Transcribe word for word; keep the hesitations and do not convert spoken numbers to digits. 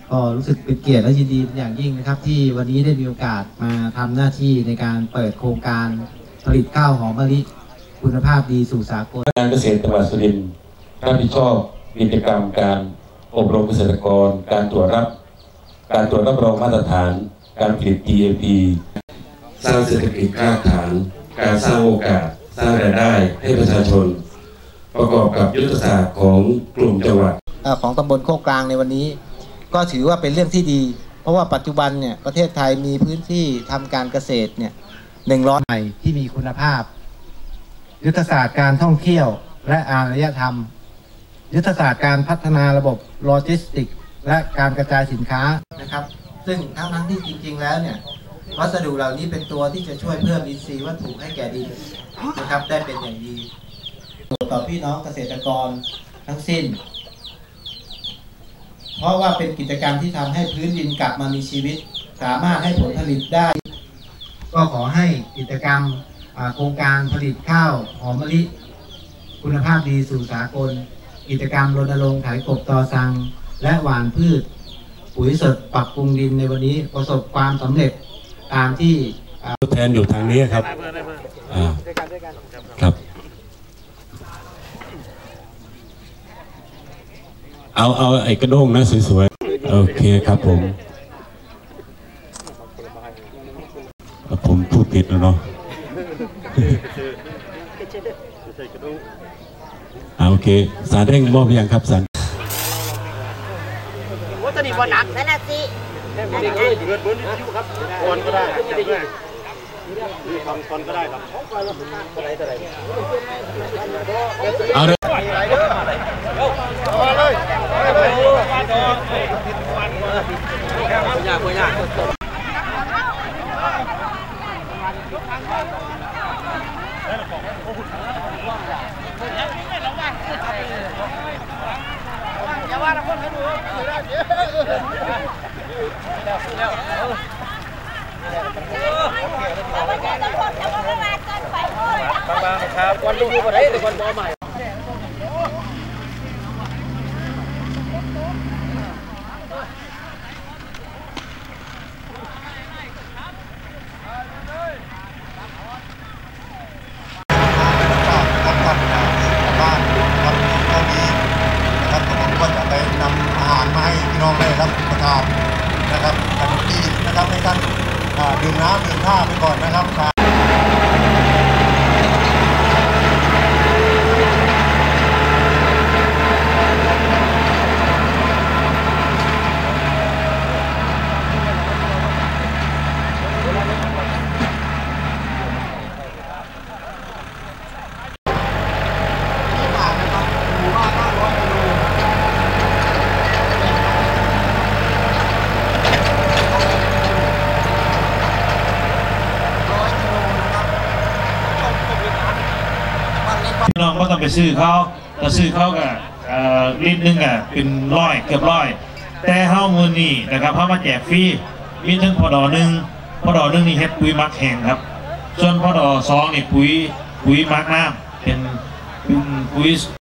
ก็รู้สึกเป็นเกียรติและยินดีอย่างยิ่งนะครับที่วันนี้ได้มีโอกาสมาทำหน้าที่ในการเปิดโครงการผลิตข้าวหอมมะลิคุณภาพดีสู่สากลการเกษตรจังหวัดสุรินทร์รับผิดชอบกิจกรรมการอบรมเกษตรกรการตรวจรับการตรวจรับรองมาตรฐานการผลิต จี เอ พี สร้างเศรษฐกิจรากฐานการสร้างโอกาสสร้างรายได้ให้ประชาชนประกอบกับยุทธศาสตร์ของกลุ่มจังหวัดของตำบลโคกกลางในวันนี้ก็ถือว่าเป็นเรื่องที่ดีเพราะว่าปัจจุบันเนี่ยประเทศไทยมีพื้นที่ทำการเกษตรเนี่ยหนึ่งร้อยไร่ที่มีคุณภาพยุทธศาสตร์การท่องเที่ยวและอารยธรรมยุทธศาสตร์การพัฒนาระบบโลจิสติกส์และการกระจายสินค้านะครับซึ่งทั้งทั้งที่จริงๆแล้วเนี่ยวัสดุเหล่านี้เป็นตัวที่จะช่วยเพิ่มอินทรีย์วัตถุให้แก่ดินนะครับได้เป็นอย่างดีต่อพี่น้องเกษตรกรทั้งสิ้นเพราะว่าเป็นกิจกรรมที่ทำให้พื้นดินกลับมามีชีวิตสามารถให้ผลผลิตได้ก็ขอให้กิจกรรมโครงการผลิตข้าวหอมมะลิคุณภาพดีสู่สากลกิจกรรมรณรงค์ไถกบตอซังและหว่านพืชปุ๋ยสดปรับปรุงดินในวันนี้ประสบความสำเร็จตามที่ผู้แทนอยู่ทางนี้ครับครับเอาเอาไอ้กระด้งนะสวยๆโอเคครับผมผมพูดผิดแล้วเนาะโอเคสารเร่งมอบยังครับสารว่าจะดีบอลหนักนั่นน่ะสิเด็กเลยเกิดบนยูครับบอลก็ได้จับได้มีทำคอนก็ได้ครับอะไรอะไรเอาเลยเอาเลยยากยากอย่าว่าเราคนให้ดูได้เยอะบางๆครับวันดูมาได้แต่วันบอใหม่ได้รับประทานนะครับขนมจีนนะครับให้ท่านดื่มน้ำดื่มท่าไปก่อนนะครับน้องก็ต้องไปซื้อเขาแต่ซื้อเขาก็ลิตรนึงอ่ะเป็นร้อยเกือบร้อยแต่เฮ้ามือนี่นะครับเขามาแจกฟรีมีทั้งพอดอหนึ่งพอดอหนึ่งนี่เฮ็ดปุ๋ยมักแห้งครับส่วนพอดอสองนี่ปุ๋ยปุ๋ยมักน้ำเป็นปุ๋ย